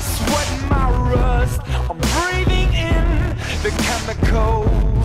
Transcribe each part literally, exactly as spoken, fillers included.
sweat and my rust. I'm breathing in the chemicals.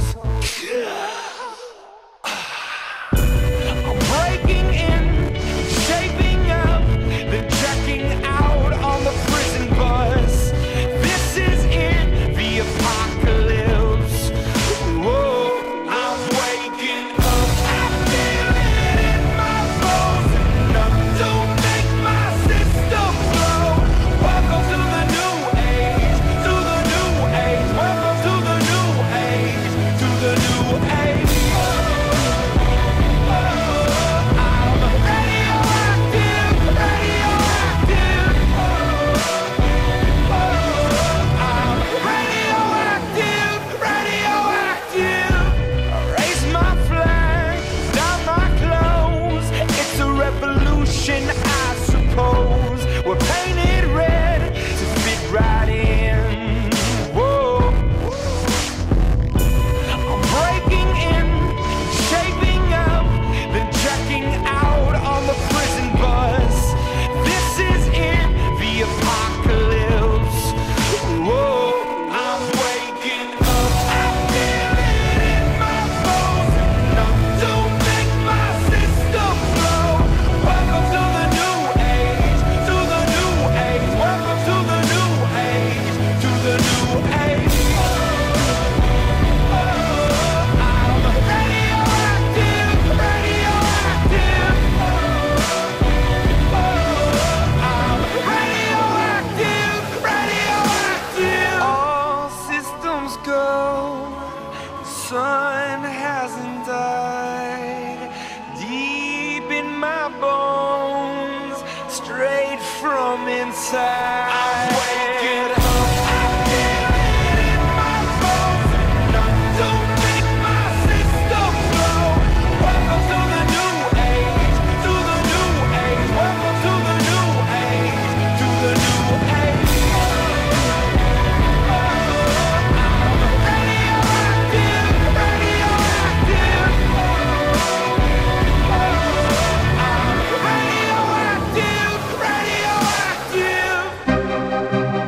I'm breaking in, shaping up, then checking out on the prison bus. This is it, the apocalypse. Whoa, I'm waking up. I feel it in my bones, enough to make my system blow. Welcome to the new age, to the new age. Welcome to the new age, to the new age. I'm radioactive, radioactive. I'm radioactive, radioactive. I raise my flag, down my clothes. It's a revolution, I suppose. We're painted red to fit right in. Whoa. I'm breaking in, shaping up, then checking out on the prison bus. This is it, the apocalypse. Whoa, I'm waking up. I feel it in my bones, enough to make my system blow. Welcome to the new age, to the new age. Welcome to the new age, to the new age. I'm radioactive, radioactive. I'm radioactive, radioactive. All systems go. The sun hasn't died. Deep in my bones, straight from inside. I'm waking up. I feel it in my bones, enough to make my system blow. Welcome to the new age, to the new age. Welcome to the new age, to the new age. I'm radioactive, radioactive. I'm radioactive, radioactive.